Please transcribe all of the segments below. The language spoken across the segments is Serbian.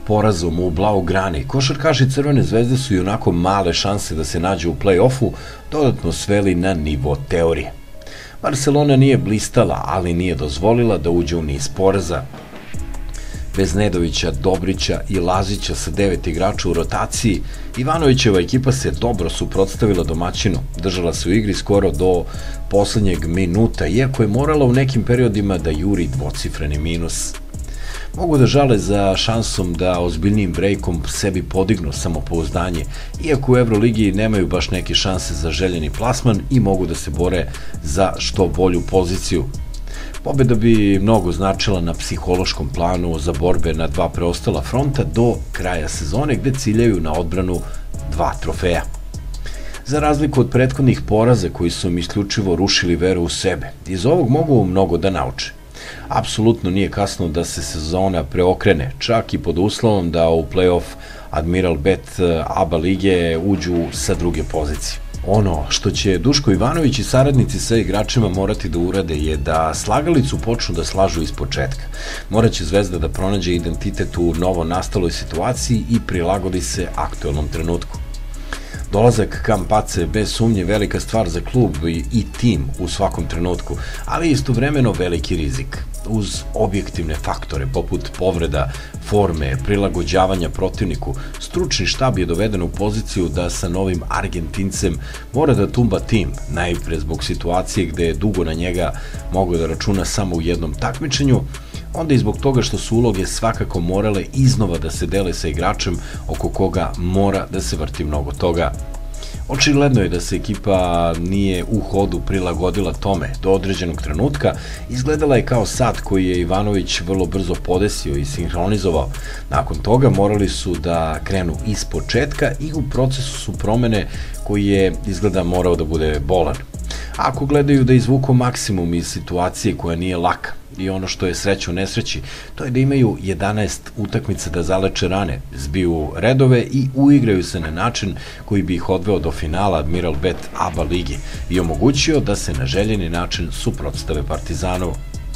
porazom u Blaugrani, košarkaši Crvene zvezde su i onako male šanse da se nađe u play-offu dodatno sveli na nivo teorije. Barcelona nije blistala, ali nije dozvolila da uđe u niz poraza. Bez Nedovića, Dobrića i Lazića sa 9 igrača u rotaciji, Ivanovićeva ekipa se dobro suprotstavila domaćinu, držala se u igri skoro do poslednjeg minuta, iako je morala u nekim periodima da juri dvocifreni minus. Mogu da žale za šansom da ozbiljnijim brejkom sebi podignu samopouzdanje, iako u Euroligi nemaju baš neke šanse za željeni plasman i mogu da se bore za što bolju poziciju. Pobeda bi mnogo značila na psihološkom planu za borbe na dva preostala fronta do kraja sezone, gde ciljaju na odbranu 2 trofeja. Za razliku od prethodnih poraza koji su im isključivo rušili veru u sebe, iz ovog mogu mnogo da nauče. Apsolutno nije kasno da se sezona preokrene, čak i pod uslovom da u play-off Admiral Bet ABA lige uđu sa druge pozicije. Ono što će Duško Ivanović i saradnici sa igračima morati da urade je da slagalicu počnu da slažu iz početka. Moraće Zvezda da pronađe identitet u novo nastaloj situaciji i prilagodi se aktuelnom trenutku. Dolazak Campazza je bez sumnje velika stvar za klub i tim u svakom trenutku, ali istovremeno veliki rizik. Uz objektivne faktore poput povreda, forme, prilagođavanja protivniku, stručni štab je doveden u poziciju da sa novim Argentincem mora da tumba tim, najpre zbog situacije gde je dugo na njega mogao da računa samo u jednom takmičenju, onda i zbog toga što su uloge svakako morale iznova da se dele sa igračem oko koga mora da se vrti mnogo toga. Očigledno je da se ekipa nije u hodu prilagodila tome. Do određenog trenutka izgledala je kao sat koji je Ivanović vrlo brzo podesio i sinhronizovao. Nakon toga morali su da krenu iz početka i u procesu su promene koji je izgleda morao da bude bolan. Ako gledaju da izvuku maksimum iz situacije koja nije laka, i ono što je sreća u nesreći, to je da imaju 11 utakmica da zaleče rane, zbiju redove i uigraju se na način koji bi ih odveo do finala Admiral Bet ABA lige i omogućio da se na željeni način suprotstave Partizanovu.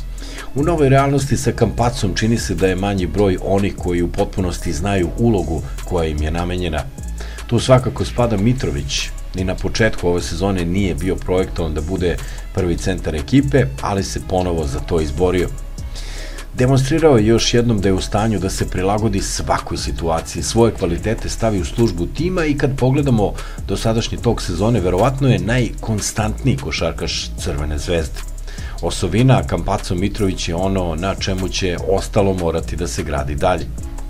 U novoj realnosti sa Campazzom čini se da je manji broj onih koji u potpunosti znaju ulogu koja im je namenjena. Tu svakako spada Mitrović. Ni na početku ove sezone nije bio projektovan da bude prvi centar ekipe, ali se ponovo za to izborio. Demonstrirao je još jednom da je u stanju da se prilagodi svakoj situaciji, svoje kvalitete stavi u službu tima i kad pogledamo dosadašnji tok sezone, verovatno je najkonstantniji košarkaš Crvene zvezde. Osovina Campazzo Mitrović je ono na čemu će ostalo morati da se gradi dalje.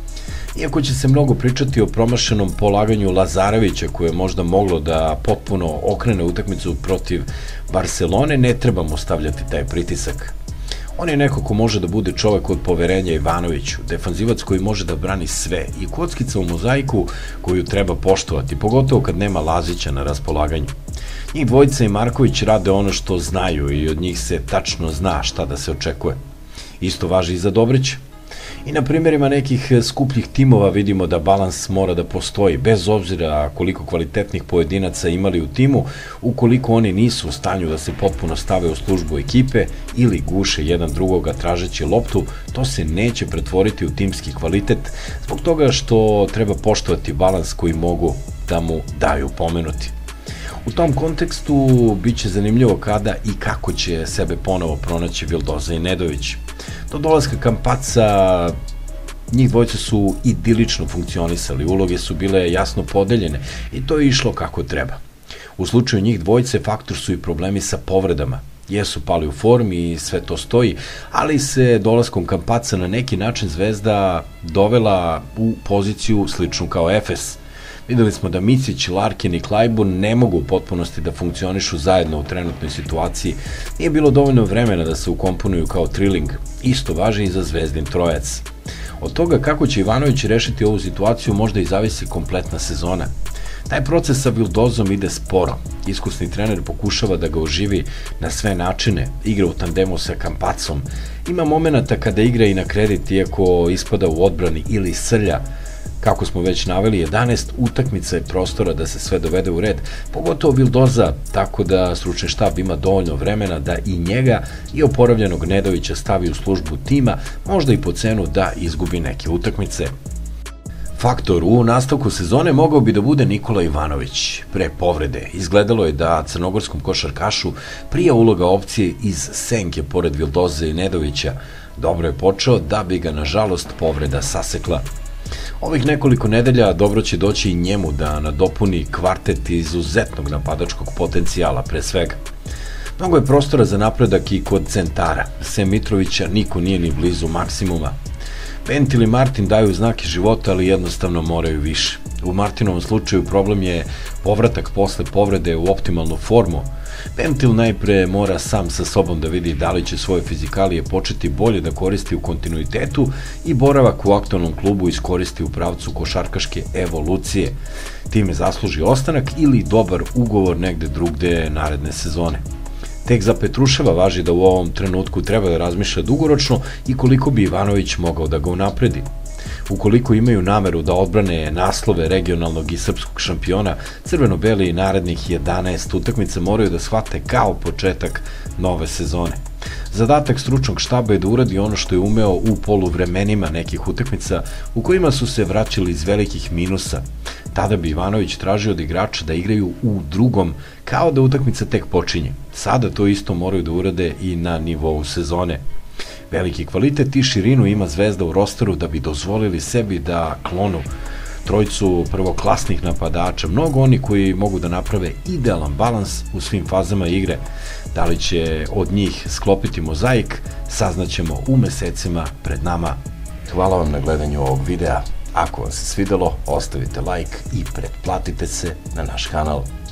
Iako će se mnogo pričati o promašenom polaganju Lazarevića koje je možda moglo da potpuno okrene utakmicu protiv Barcelone, ne trebamo stavljati taj pritisak. On je neko ko može da bude čovek od poverenja Ivanoviću, defanzivac koji može da brani sve i kockica u mozaiku koju treba poštovati, pogotovo kad nema Lazića na raspolaganju. Njih dvojica i Marković rade ono što znaju i od njih se tačno zna šta da se očekuje. Isto važi i za Dobrića. I na primjerima nekih skupljih timova vidimo da balans mora da postoji, bez obzira koliko kvalitetnih pojedinaca imali u timu, ukoliko oni nisu u stanju da se potpuno stave u službu ekipe ili guše jedan drugoga tražeći loptu, to se neće pretvoriti u timski kvalitet, zbog toga što treba poštovati balans koji mogu da mu daju pomenuti. U tom kontekstu biće zanimljivo kada i kako će sebe ponovo pronaći Vildoza i Nedović. Do dolaska Campazza njih dvojica su idilično funkcionisali, uloge su bile jasno podeljene i to je išlo kako treba. U slučaju njih dvojice faktor su i problemi sa povredama. Jesu pali u formi i sve to stoji, ali se dolaskom Campazza na neki način Zvezda dovela u poziciju sličnu kao Efes. Videli smo da Micić, Larkin i Clyburn ne mogu u potpunosti da funkcionišu zajedno u trenutnoj situaciji. Nije bilo dovoljno vremena da se ukomponuju kao triling. Isto važi i za Zvezdin trojac. Od toga kako će Ivanović rešiti ovu situaciju možda i zavisi kompletna sezona. Taj proces sa Vildozom ide sporo. Iskusni trener pokušava da ga oživi na sve načine, igra u tandemu sa Campazzom. Ima momenata kada igra i na kredit iako ispada u odbrani ili srlja. Kako smo već naveli, 11 utakmica je prostora da se sve dovede u red, pogotovo Vildoza, tako da stručni štab ima dovoljno vremena da i njega i oporavljenog Nedovića stavi u službu tima, možda i po cenu da izgubi neke utakmice. Faktor u nastavku sezone mogao bi da bude Nikola Ivanović. Pre povrede izgledalo je da crnogorskom košarkašu prija uloga opcije iz senke pored Vildoze i Nedovića. Dobro je počeo da bi ga nažalost povreda sasekla. Ovih nekoliko nedelja dobro će doći i njemu da nadopuni kvartet izuzetnog napadačkog potencijala pre svega. Mnogo je prostora za napredak i kod centara. Sem Mitrovića niko nije ni blizu maksimuma. Pentil i Martin daju znake života, ali jednostavno moraju više. U Martinovom slučaju problem je povratak posle povrede u optimalnu formu. Pentil najpre mora sam sa sobom da vidi da li će svoje fizikalije početi bolje da koristi u kontinuitetu i boravak u aktualnom klubu iskoristi u pravcu košarkaške evolucije. Time zasluži ostanak ili dobar ugovor negde drugde naredne sezone. Tek za Petruševa važi da u ovom trenutku treba da razmišlja dugoročno i koliko bi Ivanović mogao da ga unapredi. Ukoliko imaju nameru da odbrane naslove regionalnog i srpskog šampiona, crveno-beli narednih 11 utakmica moraju da shvate kao početak nove sezone. Zadatak stručnog štaba je da uradi ono što je umeo u poluvremenima nekih utakmica u kojima su se vraćali iz velikih minusa. Tada bi Ivanović tražio od igrača da igraju u drugom, kao da utakmica tek počinje. Sada to isto moraju da urade i na nivou sezone. Veliki kvalitet i širinu ima Zvezda u rosteru da bi dozvolili sebi da klonu trojicu prvoklasnih napadača, mnogo oni koji mogu da naprave idealan balans u svim fazama igre. Da li će od njih sklopiti mozaik, saznaćemo u mesecima pred nama. Hvala vam na gledanju ovog videa. Ako vam se svidelo, ostavite like i pretplatite se na naš kanal.